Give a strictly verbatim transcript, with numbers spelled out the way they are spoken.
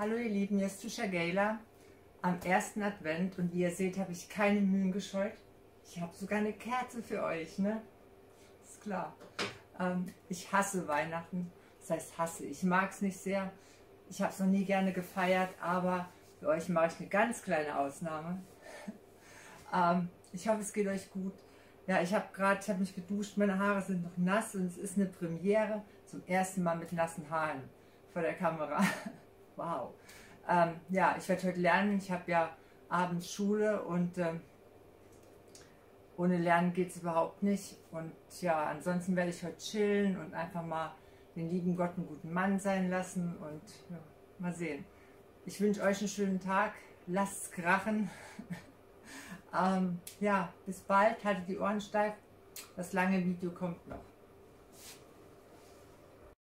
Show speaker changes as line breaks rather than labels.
Hallo ihr Lieben, hier ist Trisha Gayler am ersten Advent und wie ihr seht, habe ich keine Mühen gescheut. Ich habe sogar eine Kerze für euch, ne? Ist klar. Ähm, ich hasse Weihnachten, das heißt hasse, ich mag es nicht sehr. Ich habe es noch nie gerne gefeiert, aber für euch mache ich eine ganz kleine Ausnahme. ähm, ich hoffe, es geht euch gut. Ja, ich habe gerade, ich habe mich geduscht, meine Haare sind noch nass und es ist eine Premiere zum ersten Mal mit nassen Haaren vor der Kamera. Wow. Ähm, ja, ich werde heute lernen. Ich habe ja abends Schule und ähm, ohne Lernen geht es überhaupt nicht. Und ja, ansonsten werde ich heute chillen und einfach mal den lieben Gott einen guten Mann sein lassen und ja, mal sehen. Ich wünsche euch einen schönen Tag. Lasst's krachen. ähm, ja, bis bald. Haltet die Ohren steif. Das lange Video kommt noch.